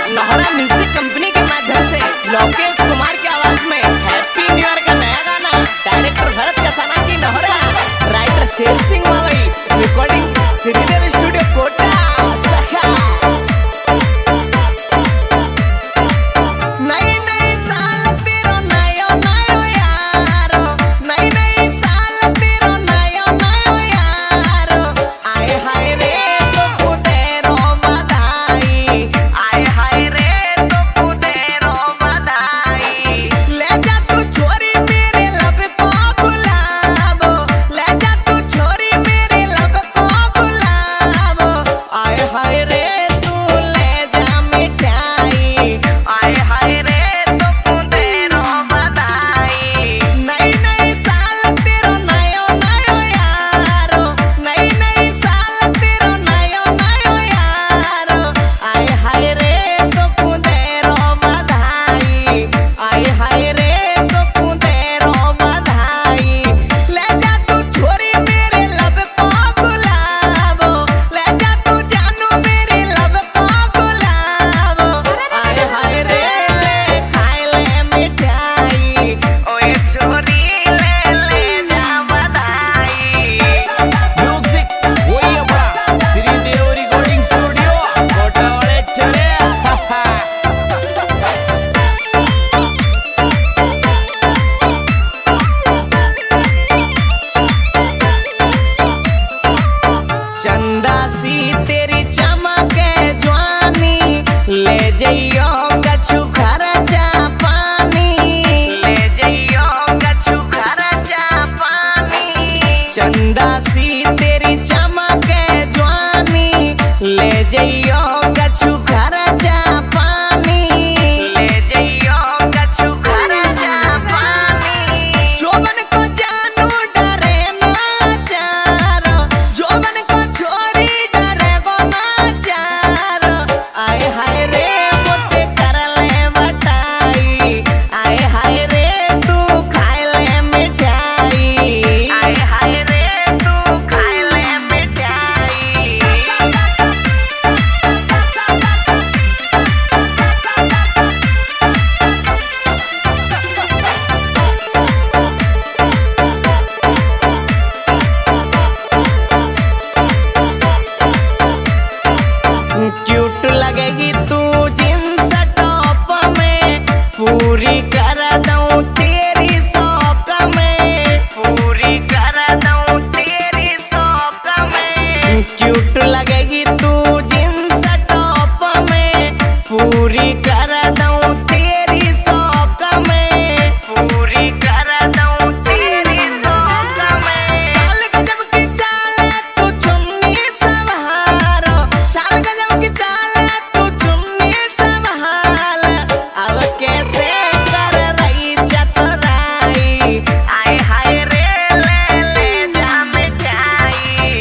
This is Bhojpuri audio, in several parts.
लोहरा म्यूजिक कंपनी के माध्यम से लोकेश कुमार की आवाज में हैप्पी न्यू ईयर का नया गाना डायरेक्टर भरत कसाना की लोहरा, writer Sher Singh Mawai, recording Shridev studio Kota सखा। चंदा सी तेरी चमक जवानी ले जइयो कछु खर्चा पानी, ले जइयो कछु खर्चा पानी। चंदा सी तेरी चमक जवानी ले जइयो कछु खर्चा पानी, ले जइयो कछु खर्चा पानी। जोबन को जानू डरे ना चारो, जोबन को छोरी डरे गो ना चारो। आए हाय रे मोते कर ले बटाई, आए हाय रे तू खाए ले मिठाई, आए हाय रे तू खाए ले मिठाई। क्यूट लगेगी तू जींस टॉप में, पूरी कर दूं तेरी शौक में, पूरी कर दूं तेरी शौक में। क्यूट लगेगी तू जींस टॉप में, पूरी कर दूं तेरी शौक में, पूरी कर दूं तेरी शौक में। चाल गजब की चाल तू चुन्नी संभारो, चाल गजब की चाल तू चुन्नी संभाल। अब कैसे कर रही चतुराई, आए हाय रे ले ले जा मिठाई।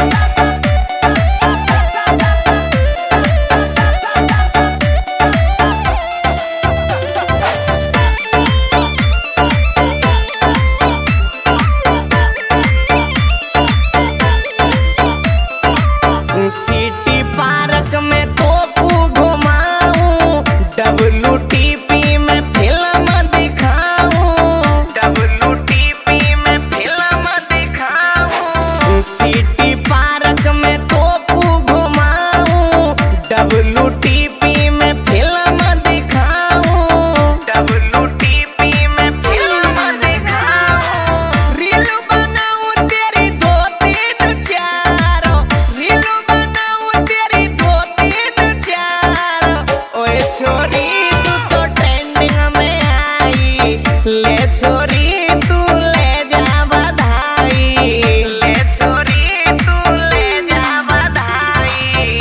सिटी पार्क में तोपू घुमाऊं, WTP में फिल्म दिखाऊं, WTP में फिल्म दिखाऊं। सिटी पार्क में तोपू घुमाऊं, WTP में फिल्म दिखाऊं, WTP में फिल्म दिखाऊं। रील बनाऊं तेरी 2 3 4, रील बनाऊं तेरी 2 3 4। ओए छोरी तू तो ट्रेंडिंग में आई, ले छोरी तू ले जा बधाई, ले छोरी तू ले जा बधाई।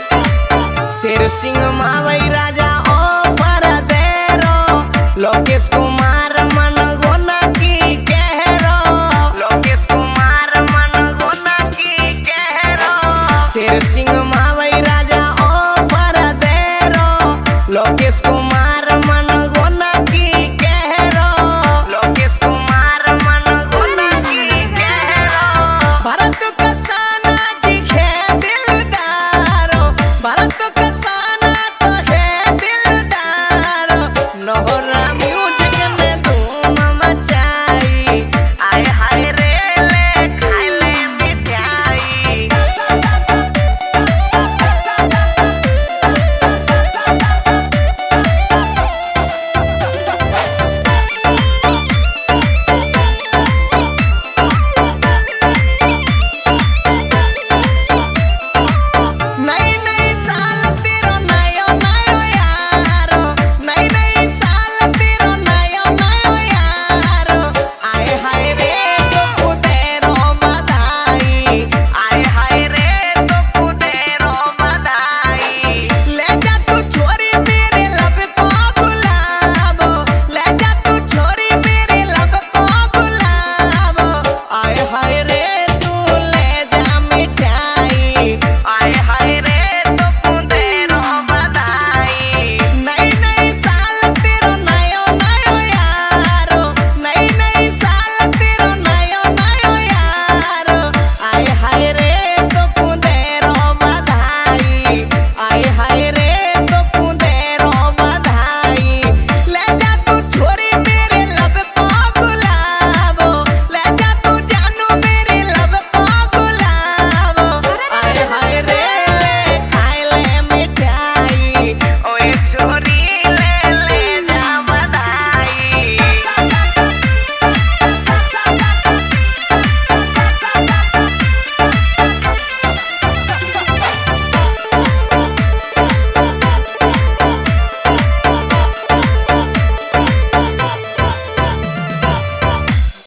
शेर सिंह मावई राजा ओ पर देरो, लोकेश